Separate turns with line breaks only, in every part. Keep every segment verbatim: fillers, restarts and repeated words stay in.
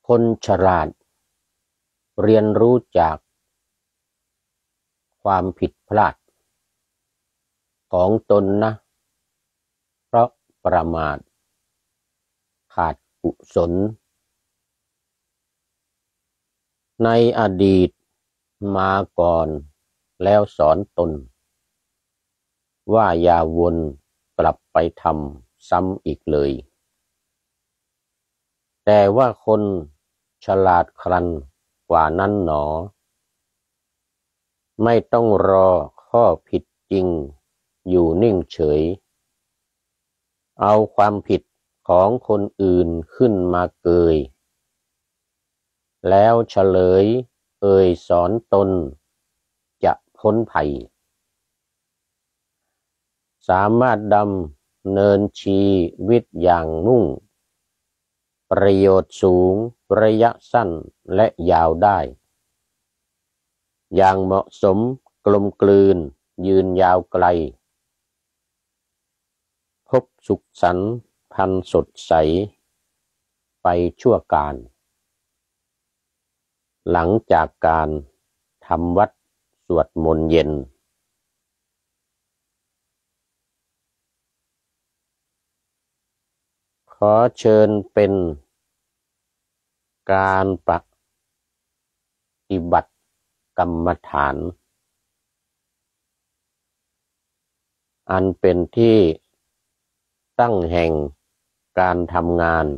คนฉลาดเรียนรู้จากความผิดพลาดของตนนะเพราะประมาทขาดกุศลในอดีตมาก่อนแล้วสอนตนว่าอย่าวนกลับไปทำซ้ำอีกเลยแต่ว่าคนฉลาดครันกว่านั้นหนอไม่ต้องรอข้อผิดจริงอยู่นิ่งเฉยเอาความผิดของคนอื่นขึ้นมาเกยแล้วเฉลยเอ่ยสอนตนจะพ้นภัยสามารถดำเนินชีวิตอย่างนุ่งประโยชน์สูงระยะสั้นและยาวได้อย่างเหมาะสมกลมกลืนยืนยาวไกลพบสุขสันต์พันสดใสไปชั่วกาลหลังจากการทำวัดสวดมนต์เย็นขอเชิญเป็นการปฏิบัติกรรมฐานอันเป็นที่ตั้งแห่งการทำงาน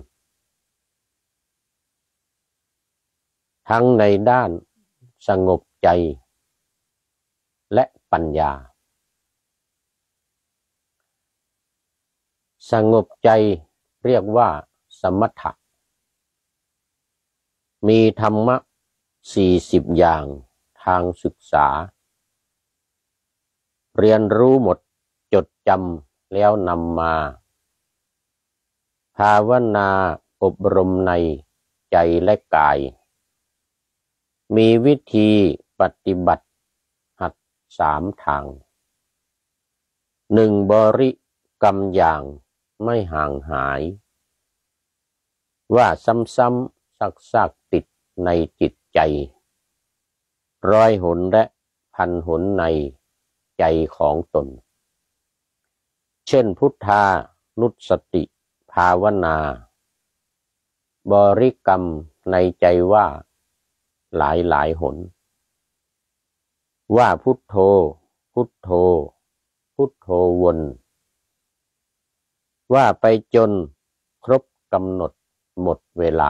ทั้งในด้านสงบใจและปัญญาสงบใจเรียกว่าสมถะมีธรรมะสี่สิบอย่างทางศึกษาเรียนรู้หมดจดจำแล้วนำมาภาวนาอบรมในใจและกายมีวิธีปฏิบัติหัดสามทางหนึ่งบริกรรมอย่างไม่ห่างหายว่าซ้ำๆซักๆติดในจิตใจร้อยหนและพันหนในใจของตนเช่นพุทธานุสติภาวนาบริกรรมในใจว่าหลายหลายหนว่าพุทโธพุทโธพุทโธวนว่าไปจนครบกำหนดหมดเวลา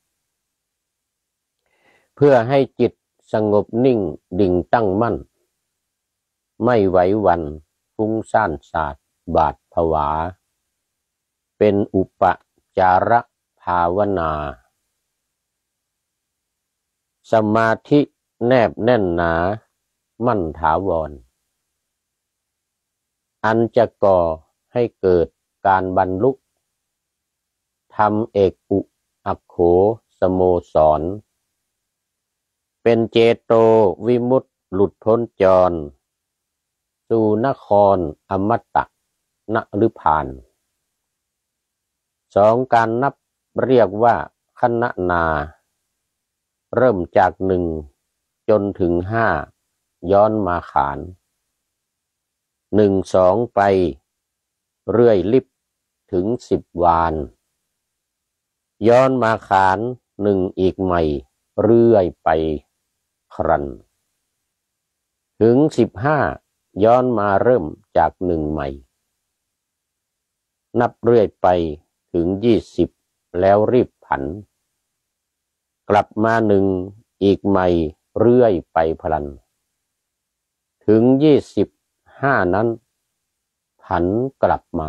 เพื่อให้จิตสงบนิ่งดิ่งตั้งมั่นไม่ไหวหวั่นฟุ้งซ่านสาดบาดผวาเป็นอุปจารภาวนาสมาธิแนบแน่นหนามั่นถาวรอันจะก่อให้เกิดการบรรลุธรรมเอกอุอัคโขสโมสรเป็นเจโตวิมุตติหลุดพ้นจรสู่นครอมตะนฤพานสองการนับเรียกว่าคณนาเริ่มจากหนึ่งจนถึงห้าย้อนมาขานหนึ่งสองไปเรื่อยลิบถึงสิบวานย้อนมาขานหนึ่งอีกใหม่เรื่อยไปครันถึงสิบห้าย้อนมาเริ่มจากหนึ่งใหม่นับเรื่อยไปถึงยี่สิบแล้วรีบผันกลับมาหนึ่งอีกใหม่เรื่อยไปพลันถึงยี่สิบห้านั้นผันกลับมา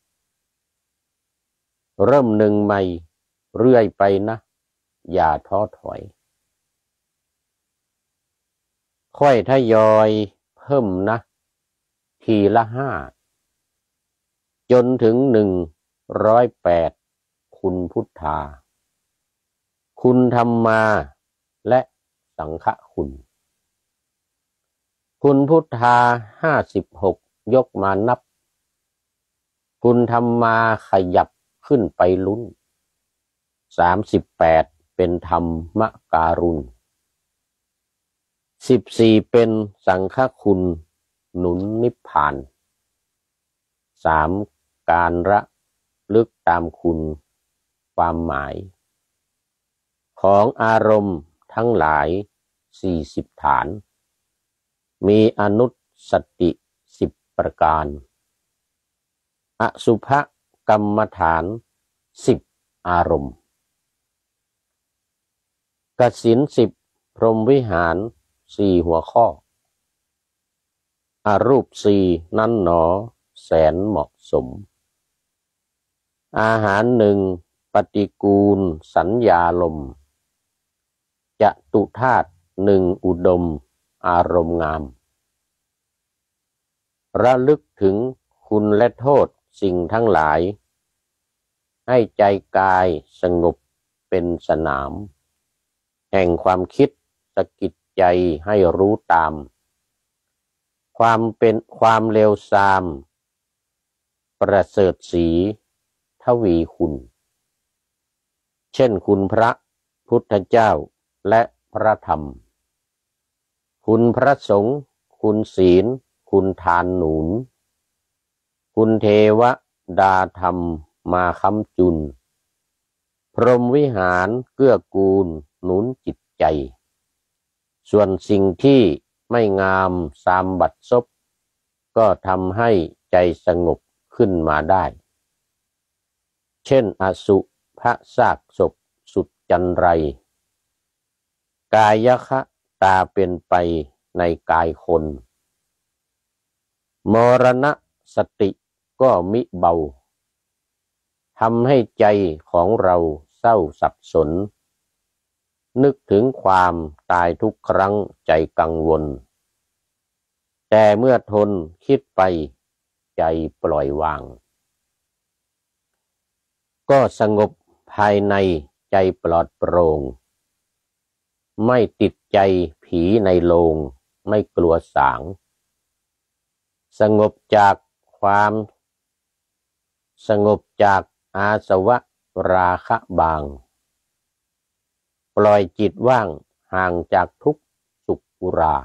เริ่มหนึ่งใหม่เรื่อยไปนะอย่าท้อถอยค่อยทยอยเพิ่มนะทีละห้าจนถึงหนึ่งร้อยแปดคุณพุทธาคุณธรรมาและสังฆคุณคุณพุทธาห้าสิบหกยกมานับคุณธรรมาขยับขึ้นไปลุ้นสามสิบแปดเป็นธรรมการุณสิบสี่เป็นสังฆคุณหนุนนิพพานสามการระลึกตามคุณความหมายของอารมณ์ทั้งหลายสี่สิบฐานมีอนุสติสิบประการอสุภกรรมฐานสิบอารมณ์กสิณสิบพรหมวิหารสี่หัวข้ออรูปสี่นั้นหนอแสนเหมาะสมอาหารหนึ่งปฏิกูลสัญญาลมจตุธาตุหนึ่งอุดมอารมณ์งามระลึกถึงคุณและโทษสิ่งทั้งหลายให้ใจกายสงบเป็นสนามแห่งความคิดสะกิดใจให้รู้ตามความเป็นความเลวทรามประเสริฐศรีทวีคุณเช่นคุณพระพุทธเจ้าและพระธรรมคุณพระสงฆ์คุณศีลคุณทานหนุนคุณเทวดาธรรมมาค้ำจุนพรหมวิหารเกื้อกูลหนุนจิตใจส่วนสิ่งที่ไม่งามสามบัดซบก็ทำให้ใจสงบขึ้นมาได้เช่นอสุภซากศพสุดจันไรกายคะตาเป็นไปในกายคนมรณะสติก็มิเบาทำให้ใจของเราเศร้าสับสนนึกถึงความตายทุกครั้งใจกังวลแต่เมื่อทนคิดไปใจปล่อยวางก็สงบภายในใจปลอดโปร่งไม่ติดใจผีในโลงไม่กลัวสางสงบจากความสงบจากอาสวะราคะบางปล่อยจิตว่างห่างจากทุกข์สุขอุรา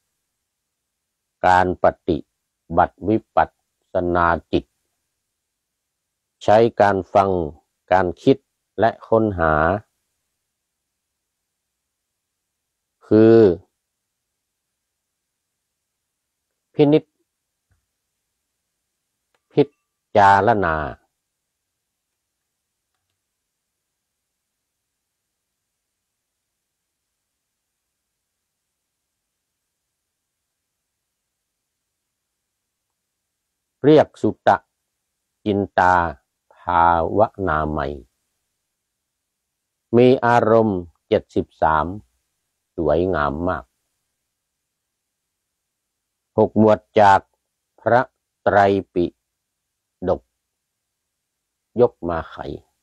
การปฏิบัติวิปัสสนาจิตใช้การฟังการคิดและค้นหาคือพินิจพิจารณาเรียกสุตตะจินตาภาวนาใหม่มีอารมณ์เจ็ดสิบสามสวยงามมากหกหมวดจากพระไตรปิฎกยกมาไข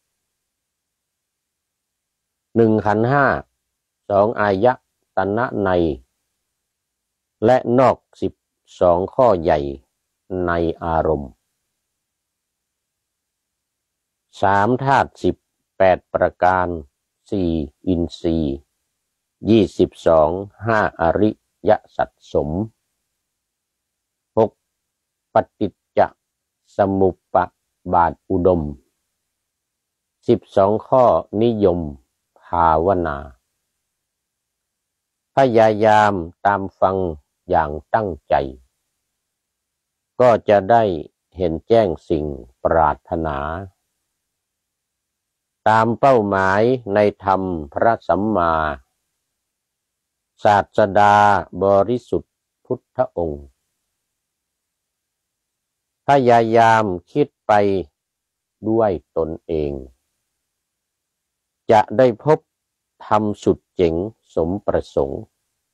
หนึ่งขันธ์ห้าสองอายตนะในและนอกสิบสองข้อใหญ่ในอารมณ์สามธาตุสิบแปดประการสี่อินทรีย์ยี่สิบสองห้าอริยสัจสมหกปฏิจจสมุปบาทอุดมสิบสองข้อนิยมภาวนาพยายามตามฟังอย่างตั้งใจก็จะได้เห็นแจ้งสิ่งปรารถนาตามเป้าหมายในธรรมพระสัมมาศาสดาบริสุทธิ์พุทธองค์พยายามคิดไปด้วยตนเองจะได้พบธรรมสุดเจ๋งสมประสงค์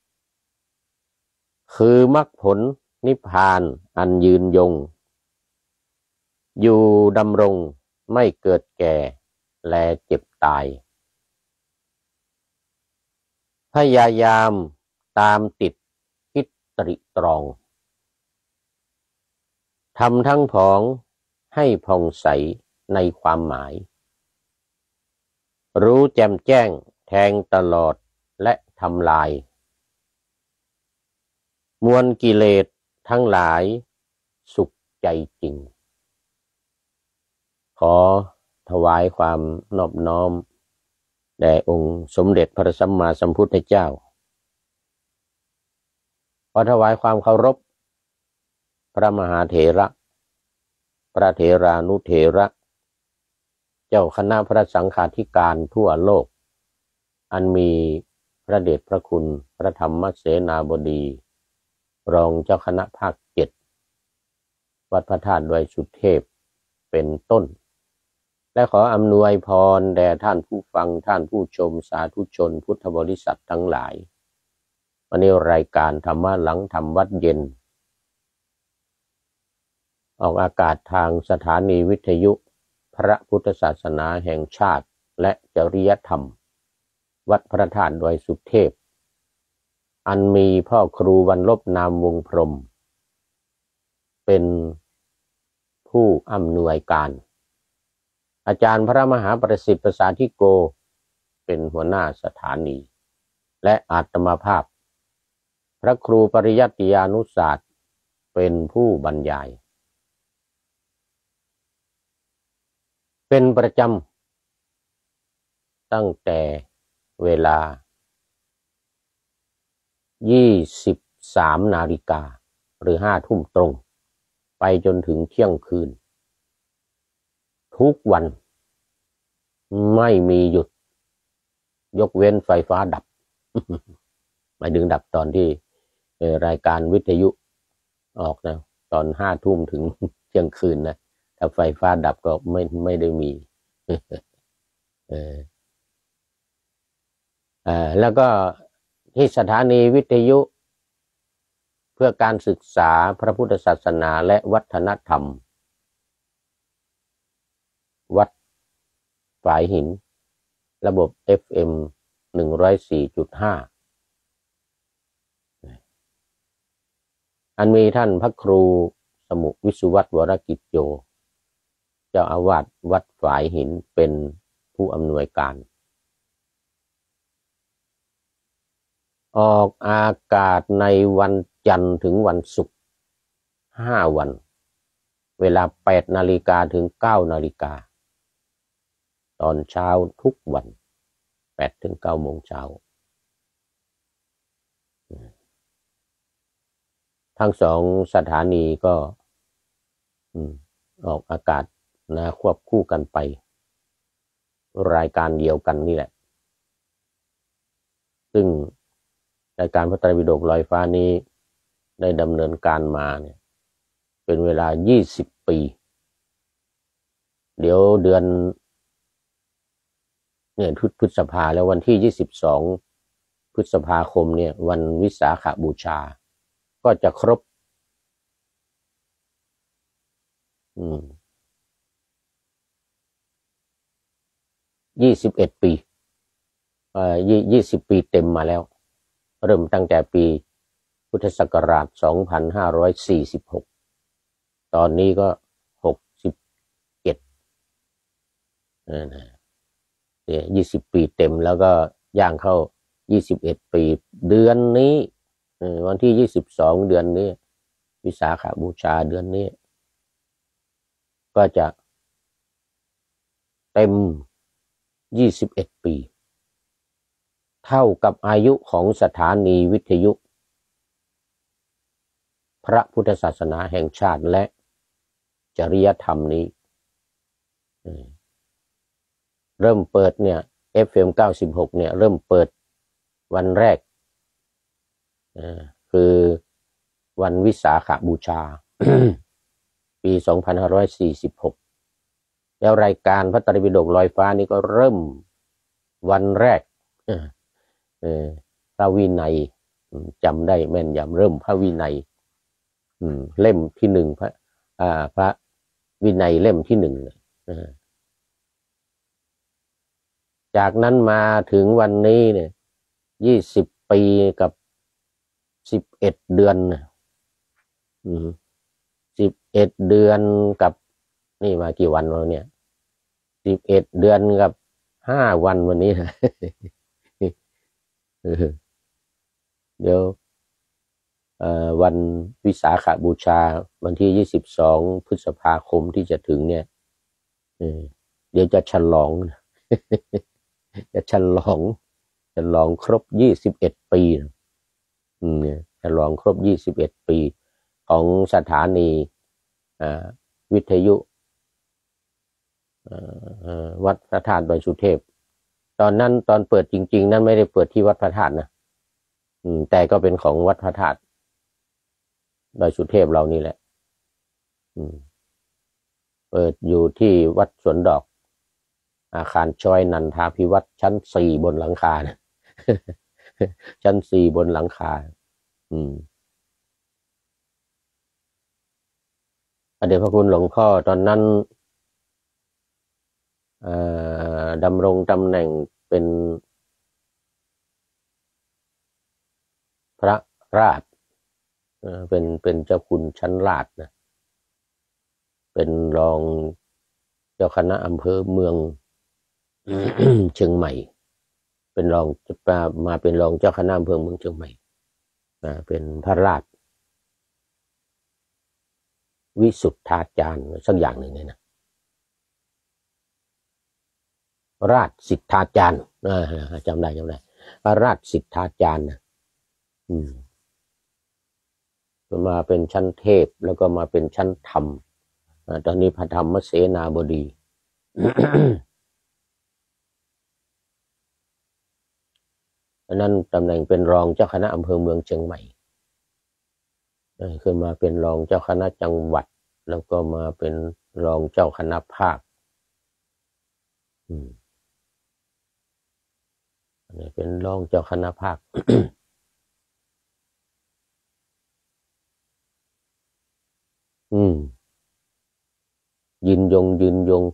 คือมรรคผลนิพพานอันยืนยงอยู่ดำรงไม่เกิดแก่และเจ็บตายพยายามตามติดคิดตริตรองทำทั้งผองให้ผ่องใสในความหมายรู้แจ่มแจ้งแทงตลอดและทำลายมวลกิเลสทั้งหลายสุขใจจริงขอถวายความนอบน้อมแด่องค์สมเด็จพระสัมมาสัมพุทธเจ้าขอถวายความเคารพพระมหาเถระพระเถรานุเถระเจ้าคณะพระสังฆาธิการทั่วโลกอันมีพระเดชพระคุณพระธรรมเสนาบดีรองเจ้าคณะภาคเจ็ดวัดพระธาตุดอยสุเทพเป็นต้นและขออำนวยพรแด่ท่านผู้ฟังท่านผู้ชมสาธุชนพุทธบริษัททั้งหลายวันนี้รายการธรรมะหลังธรรมวัดเย็นออกอากาศทางสถานีวิทยุพระพุทธศาสนาแห่งชาติและจริยธรรมวัดพระธาตุดอยสุเทพอันมีพ่อครูวรรลบนามวงพรหมเป็นผู้อำนวยการอาจารย์พระมหาประสิทธิ์ประสาธิโกเป็นหัวหน้าสถานีและอาตมาภาพพระครูปริยัติยานุศาสตร์เป็นผู้บรรยายเป็นประจำตั้งแต่เวลายี่สิบสามนาฬิกาหรือห้าทุ่มตรงไปจนถึงเที่ยงคืนทุกวันไม่มีหยุดยกเว้นไฟฟ้าดับ หมายถึงดับตอนที่รายการวิทยุออกนะตอนห้าทุ่มถึงเที่ยงคืนนะถ้าไฟฟ้าดับก็ไม่ไม่ได้มี เอออ่าแล้วก็ที่สถานีวิทยุเพื่อการศึกษาพระพุทธศาสนาและวัฒนธรรมวัดฝายหินระบบ เอฟ เอ็ม หนึ่งร้อยสี่จุดห้า อันมีท่านพระครูสมุวิสุวัตรวรกิจโยเจ้าอาวาสวัดฝายหินเป็นผู้อำนวยการออกอากาศในวันจันทร์ถึงวันศุกร์ห้าวันเวลาแปดนาฬิกาถึงเก้านาฬิกาตอนเช้าทุกวันแปดถึงเก้าโมงเช้าทั้งสองสถานีก็ออกอากาศนะควบคู่กันไปรายการเดียวกันนี่แหละซึ่งรายการพระไตรปิฎกลอยฟ้านี้ได้ดำเนินการมาเนี่ยเป็นเวลายี่สิบปีเดี๋ยวเดือนเนี่ยพฤษภาแล้ววันที่ยี่สิบสองพฤษภาคมเนี่ยวันวิสาขบูชาก็จะครบอืมยี่สิบเอ็ดปีเอ่อยี่สิบปีเต็มมาแล้วเริ่มตั้งแต่ปีพุทธศักราชสองพันห้าร้อยสี่สิบหกตอนนี้ก็หกสิบเจ็ดเออนะเนี่ยยี่สิบปีเต็มแล้วก็ย่างเข้ายี่สิบเอ็ดปีเดือนนี้เออวันที่ยี่สิบสองเดือนนี้วิสาขบูชาเดือนนี้ก็จะเต็มยี่สิบเอ็ดปีเท่ากับอายุของสถานีวิทยุพระพุทธศาสนาแห่งชาติและจริยธรรมนี้เริ่มเปิดเนี่ย เอฟ เอ็ม เก้าสิบหกเนี่ยเริ่มเปิดวันแรกคือวันวิสาขบูชา ปีสองพันห้าร้อยสี่สิบหกแล้วรายการพระไตรปิฎกลอยฟ้านี่ก็เริ่มวันแรกพระวินัยจำได้แม่นยำเริ่มพระวินัยเล่มที่หนึ่งพระพระวินัยเล่มที่หนึ่งจากนั้นมาถึงวันนี้เนี่ยยี่สิบปีกับสิบเอ็ดเดือนสิบเอ็ดเดือนกับนี่มากี่วันแล้วเนี่ยสิบเอ็ดเดือนกับห้าวันวันนี้เออเดี๋ยวเอ่อวันวิสาขบูชาวันที่ยี่สิบสองพฤษภาคมที่จะถึงเนี่ยเออเดี๋ยวจะฉลองจะฉลองฉลองครบยี่สิบเอ็ดปีอืมเนี่ยฉลองครบยี่สิบเอ็ดปีของสถานีอ่าวิทยุวัดพระธาตุดอยสุเทพตอนนั้นตอนเปิดจริงๆนั้นไม่ได้เปิดที่วัดพระธาตุนะอืมแต่ก็เป็นของวัดพระธาตุดอยสุเทพเรานี่แหละอืมเปิดอยู่ที่วัดสวนดอกอาคารชอยนันทาภิวัตรชั้นสี่บนหลังคานะชั้นสี่บนหลังคาอืมพระเดชพระคุณหลวงพ่อตอนนั้นดำรงตำแหน่งเป็นพระราชเป็นเป็นเจ้าคุณชั้นราชนะเป็นรองเจ้าคณะอำเภอเมืองเชียงใหม่เป็นรองจะมาเป็นรองเจ้าคณะอำเภอเมืองเชียงใหม่เป็นพระราชวิสุทธาจารย์สักอย่างหนึ่งเนี่ยนะราชสิทธาจารย์จำได้จำได้พระราชสิทธาจารย์นะอืมมาเป็นชั้นเทพแล้วก็มาเป็นชั้นธรรมตอนนี้พระธรรมเสนาบดีอันนั้นตำแหน่งเป็นรองเจ้าคณะอำเภอเมืองเชียงใหม่ขึ้นมาเป็นรองเจ้าคณะจังหวัดแล้วก็มาเป็นรองเจ้าคณะภาคอืมอันนี้เป็นรองเจ้าคณะภาคอืมยืนยงยืนยง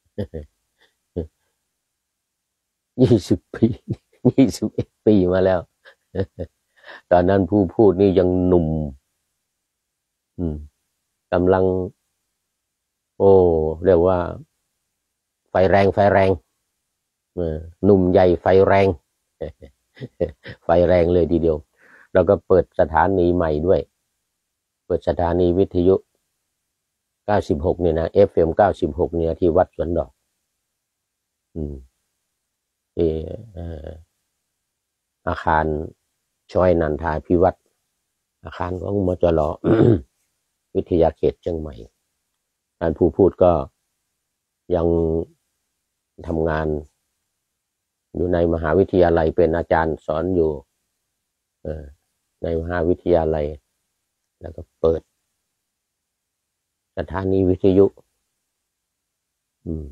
ยี่สิบปียี่สิบเอ็ดปีมาแล้วตอนนั้นผู้พูดนี่ยังหนุ่มอืมกำลังโอ้เรียกว่าไฟแรงไฟแรงหนุ่มใหญ่ไฟแรงไฟแรงเลยทีเดียวแล้วก็เปิดสถานีใหม่ด้วยเปิดสถานีวิทยุเก้าสิบหกเนี่ยนะ เอฟ เอ็ม เก้าสิบหกเนี่ยที่วัดสวนดอกอืมเอออาคารชอยนันทาภิวัตรอาคารของมจร วิทยาเขตเชียงใหม่ท่านผู้พูดก็ยังทำงานอยู่ในมหาวิทยาลัยเป็นอาจารย์สอนอยู่ในมหาวิทยาลัยแล้วก็เปิดสถานีวิทยุอืม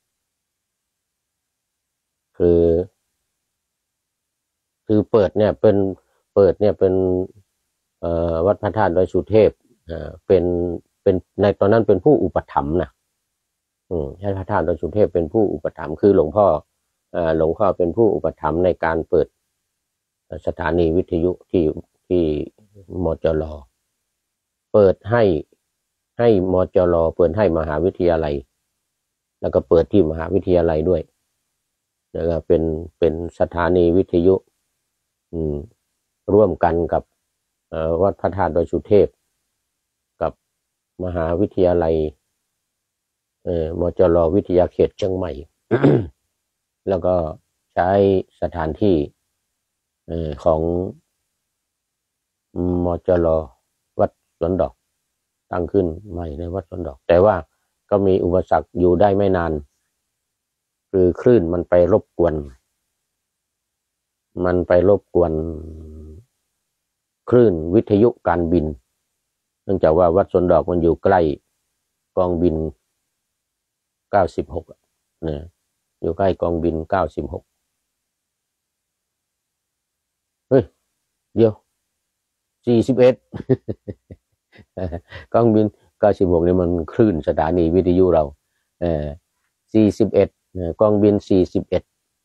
คือคือเปิดเนี่ยเป็นเปิดเนี่ยเป็นวัดพระธาตุดอยสุเทพเป็นเป็นในตอนนั้นเป็นผู้อุปถัมภ์นะอืมพระธาตุดอยสุเทพเป็นผู้อุปถัมภ์คือหลวงพ่อหลวงพ่อเป็นผู้อุปถัมภ์ในการเปิดสถานีวิทยุที่ที่มจรเปิดให้ให้มจรเปิดให้มหาวิทยาลัยแล้วก็เปิดที่มหาวิทยาลัยด้วยแล้วก็เป็นเป็นสถานีวิทยุอืมร่วมกันกับวัดพระธาตุดอยสุเทพกับมหาวิทยาลัยเอ่อมจรวิทยาเขตเชียงใหม่ แล้วก็ใช้สถานที่เอ่อของมจรวัดสวนดอกตั้งขึ้นใหม่ในวัดสวนดอกแต่ว่าก็มีอุปสรรคอยู่ได้ไม่นานคือคลื่นมันไปรบกวนมันไปรบกวนคลื่นวิทยุการบินเนื่องจากว่าวัดสวนดอกมันอยู่ใกล้กองบินเก้าสิบหกนะอยู่ใกล้กองบินเก้าสิบหกเฮ้ยเดี๋ยวสี่สิบเอ็ดกองบินเก้าสิบหกนี่มันคลื่นสถานีวิทยุเราเออสี่สิบเอ็ดกองบินสี่สิบเอ็ด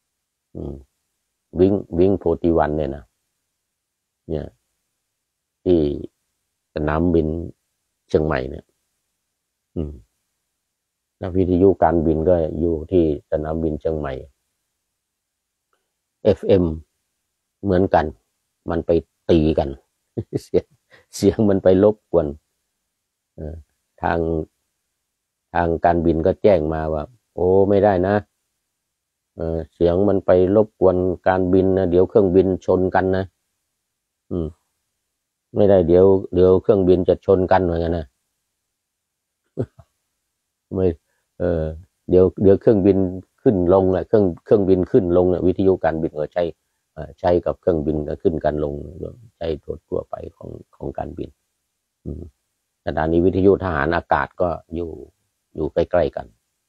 วิ่งวิ่งโพธิวันเนี่ยนะเนี่ยที่สนามบินเชียงใหม่เนี่ยอืมนักวิทยุการบินก็อยู่ที่สนามบินเชียงใหม่ เอฟ เอ็มเหมือนกันมันไปตีกัน เสียงเสียงมันไปรบกวนทางทางการบินก็แจ้งมาว่าโอ้ไม่ได้นะเออเสียงมันไปรบกวนการบินนะเดี๋ยวเครื่องบินชนกันนะอืมไม่ได้เดี๋ยวเดี๋ยวเครื่องบินจะชนกันเหมือนกันนะไม่เออเดี๋ยวเดี๋ยวเครื่องบินขึ้นลงแหละเครื่องเครื่องบินขึ้นลงเนี่ยวิทยุการบินก็ใช้ใช้กับเครื่องบินก็ขึ้นกันลงใช้ทั่วทั่วไปของของการบินอืมสถานีวิทยุทหารอากาศก็อยู่อยู่ใกล้ๆกัน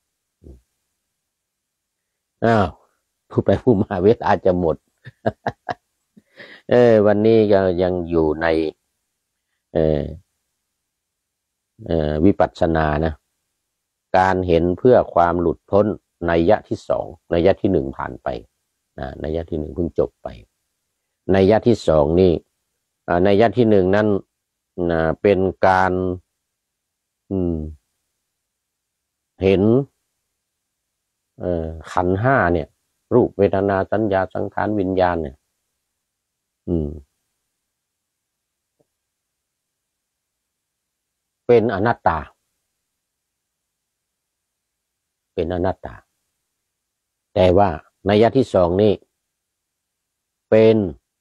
อ้าวพูดไปพูดมาเวลาจะหมด เออวันนี้ก็ยังอยู่ในเออเออวิปัสสนานะการเห็นเพื่อความหลุดพ้นนัยยะที่สองนัยยะที่หนึ่งผ่านไปนะนัยยะที่หนึ่งเพิ่งจบไปนัยยะที่สองนี่นัยยะที่หนึ่งนั้นนะเป็นการอืมเห็นเอ่อขันธ์ห้าเนี่ยรูปเวทนาสัญญาสังขารวิญญาณเนี่ยอืมเป็นอนัตตาเป็นอนัตตาแต่ว่านัยยะที่สองนี่เป็น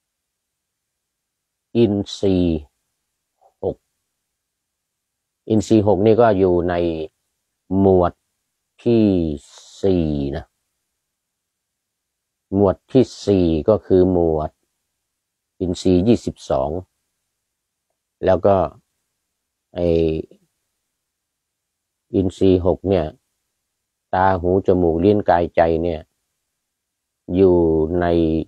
อินทรีย์หกอินทรีย์หกนี่ก็อยู่ในหมวดที่สี่นะหมวดที่สี่ก็คือหมวดอินทรีย์ยี่สิบสองแล้วก็ไออินทรีย์หกเนี่ยตาหูจมูกลิ้นกายใจเนี่ยอยู่ใน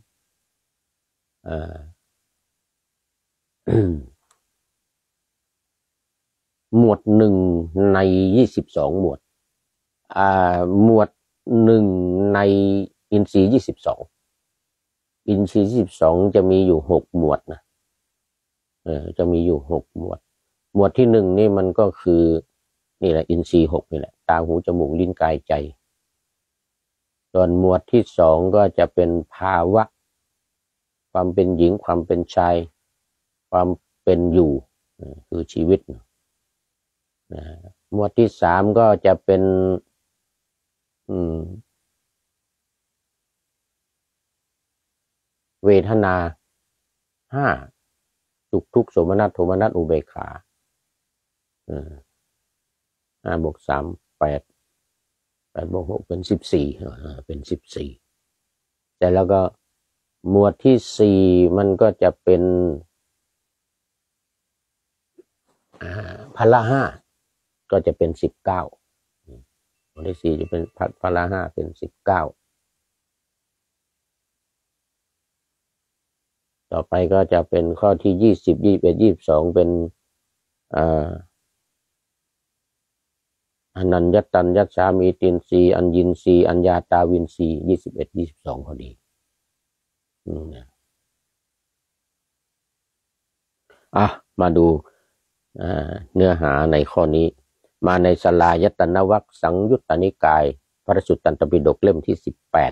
หมวดหนึ่งในยี่สิบสองหมวดอ่าหมวดหนึ่งในอินทรีย์ยี่สิบสองอินทรีย์ยี่สิบสองจะมีอยู่หกหมวดนะเออจะมีอยู่หกหมวดหมวดที่หนึ่งนี่มันก็คือนี่แหละอินทรีย์หกนี่แหละตาหูจมูกลิ้นกายใจส่วนหมวดที่สองก็จะเป็นภาวะความเป็นหญิงความเป็นชายความเป็นอยู่คือชีวิตหมวดที่สามก็จะเป็นอืมเวทนาห้าสุขทุกข์โสมนัสโทมนัสอุเบกขาห้าบวกสามแปดแปดบวกหกเป็นสิบสี่เป็นสิบสี่แต่แล้วก็หมวดที่สี่มันก็จะเป็นพละห้าก็จะเป็นสิบเก้าหมวดที่สี่จะเป็นพละห้าเป็นสิบเก้าต่อไปก็จะเป็นข้อที่ยี่สิบยี่สิบเอ็ดยี่สิบสองเป็นอ่าอนัญญตัญญัสสามีตินรีอัญญินรีอัญญาตาวินรียี่สิบเอ็ดยี่สิบสองพอดีอืมอ่ะมาดูเนื้อหาในข้อนี้มาในสลายตนวรรคสังยุตตนิกายพระสุตตันตปิฎกเล่มที่สิบแปด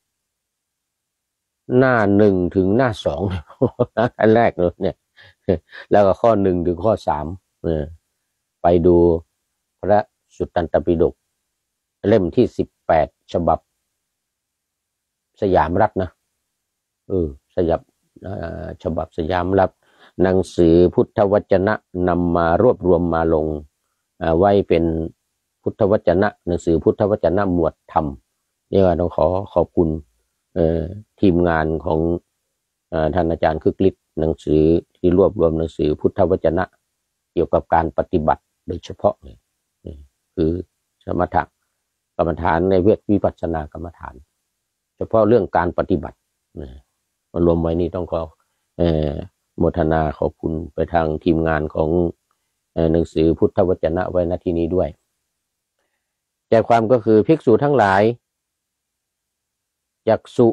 หน้าหนึ่งถึงหน้าสองอันแรกเลยเนี่ยแล้วก็ข้อหนึ่งถึงข้อสามไปดูพระสุตตันตปิฎกเล่มที่สิบแปดฉบับสยามรัฐนะเออสยามฉบับสยามรัฐหนังสือพุทธวจนะนำมารวบรวมมาลงไว้เป็นพุทธวจนะหนังสือพุทธวจนะหมวดธรรมนี่ก็ต้องขอขอบคุณทีมงานของท่านอาจารย์คึกฤทธิ์หนังสือที่รวบรวมหนังสือพุทธวจนะเกี่ยวกับการปฏิบัติโดยเฉพาะเลยคือสมถะกรรมฐานในเวทวิปัสสนากรรมฐานเฉพาะเรื่องการปฏิบัติมารวมไว้นี่ต้องขอโมทนาขอบคุณไปทางทีมงานของหนังสือพุทธวจนะไว้ณที่นี้ด้วยใจความก็คือภิกษุทั้งหลายจักษุ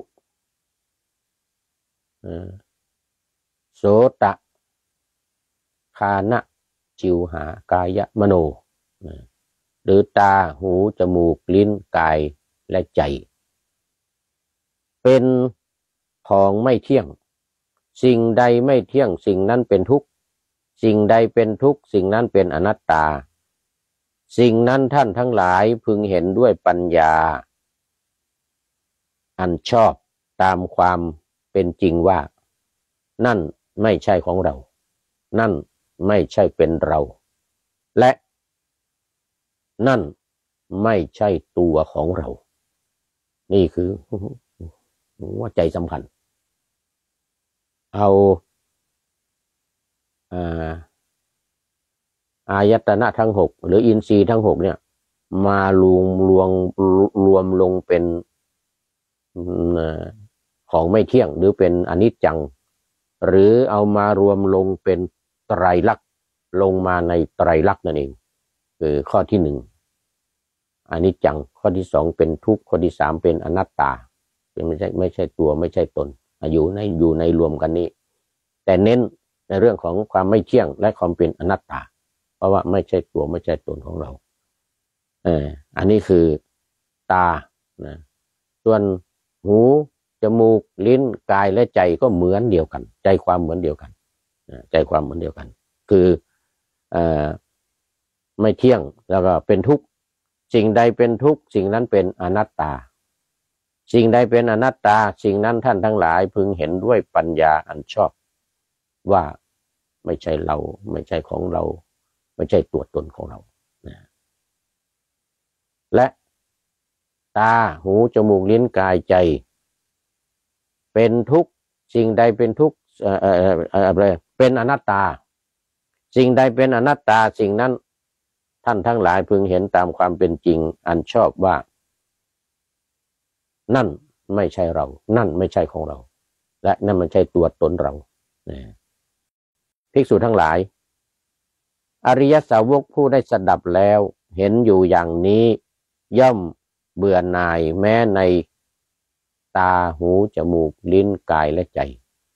โสตะคานะจิวหากายมโนหรือตาหูจมูกลิ้นกายและใจเป็นของไม่เที่ยงสิ่งใดไม่เที่ยงสิ่งนั้นเป็นทุกข์สิ่งใดเป็นทุกข์สิ่งนั้นเป็นอนัตตาสิ่งนั้นท่านทั้งหลายพึงเห็นด้วยปัญญาอันชอบตามความเป็นจริงว่านั่นไม่ใช่ของเรานั่นไม่ใช่เป็นเราและนั่นไม่ใช่ตัวของเรานี่คือว่าใจสำคัญเอาอ่าอายตนะทั้งหกหรืออินทรีย์ทั้งหกเนี่ยมารวมรวมรวมลงเป็นของไม่เที่ยงหรือเป็นอนิจจังหรือเอามารวมลงเป็นไตรลักษณ์ลงมาในไตรลักษณ์นั่นเองคือข้อที่หนึ่งอนิจจังข้อที่สองเป็นทุกข์ข้อที่สามเป็นอนัตตาไม่ใช่ไม่ใช่ตัวไม่ใช่ตนอยู่ในอยู่ในรวมกันนี้แต่เน้นในเรื่องของความไม่เที่ยงและความเป็นอนัตตาเพราะว่าไม่ใช่ตัวไม่ใช่ตนของเราเอออันนี้คือตานะส่วนหูจมูกลิ้นกายและใจก็เหมือนเดียวกันใจความเหมือนเดียวกันใจความเหมือนเดียวกันคือเอ่อไม่เที่ยงแล้วก็เป็นทุกข์สิ่งใดเป็นทุกข์สิ่งนั้นเป็นอนัตตาสิ่งใดเป็นอนัตตาสิ่งนั้นท่านทั้งหลายพึงเห็นด้วยปัญญาอันชอบว่าไม่ใช่เราไม่ใช่ของเราไม่ใช่ตัวตนของเรานะและตาหูจมูกลิ้นกายใจเป็นทุกข์สิ่งใดเป็นทุกข์เอ่อเอ่อเอ่ออะไรเป็นอนัตตาสิ่งใดเป็นอนัตตาสิ่งนั้นท่านทั้งหลายพึงเห็นตามความเป็นจริงอันชอบว่านั่นไม่ใช่เรานั่นไม่ใช่ของเราและนั่นไม่ใช่ตัวตนเรานะภิกษุทั้งหลายอริยสาวกผู้ได้สดับแล้วเห็นอยู่อย่างนี้ย่อมเบื่อหน่ายแม้ในตาหูจมูกลิ้นกายและใจ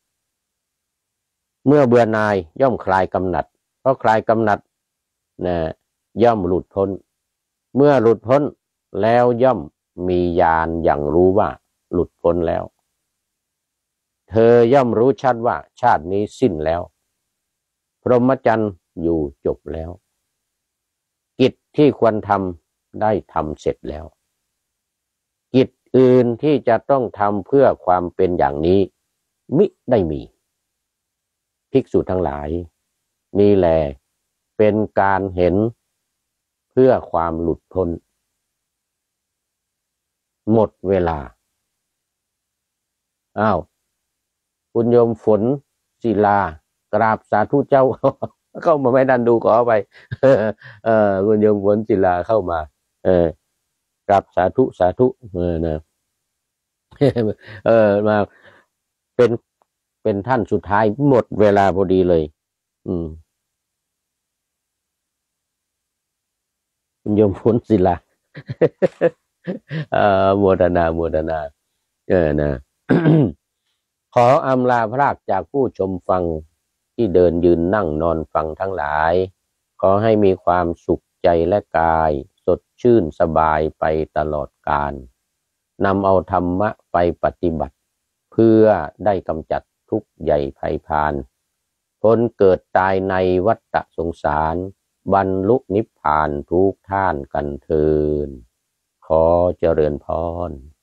เมื่อเบื่อหน่ายย่อมคลายกำหนัดเพราะคลายกำหนัดนะย่อมหลุดพ้นเมื่อหลุดพ้นแล้วย่อมมีญาณอย่างรู้ว่าหลุดพ้นแล้วเธอย่อมรู้ชัดว่าชาตินี้สิ้นแล้วพรหมจรรย์อยู่จบแล้วกิจที่ควรทำได้ทำเสร็จแล้วกิจอื่นที่จะต้องทำเพื่อความเป็นอย่างนี้มิได้มีภิกษุทั้งหลายนี่แลเป็นการเห็นเพื่อความหลุดพ้นหมดเวลาอ้าวคุณโยมฝนศิลากราบสาธุเจ้า เข้ามาไม่ดันดูขอไปเออเออคุณโยมฝนศิลาเข้ามาเออกราบสาธุสาธุเออนะเออมาเป็นเป็นท่านสุดท้ายหมดเวลาพอดีเลยอืมคุณโยมฝนศิลาเอ่อโมทนาโมทนาเออนะ ขออำลาพรากจากผู้ชมฟังที่เดินยืนนั่งนอนฟังทั้งหลายขอให้มีความสุขใจและกายสดชื่นสบายไปตลอดกาลนำเอาธรรมะไปปฏิบัติเพื่อได้กำจัดทุกข์ใหญ่ภัยพานพ้นเกิดตายในวัฏสงสารบรรลุนิพพานทุกท่านกันเทอญขอเจริญพร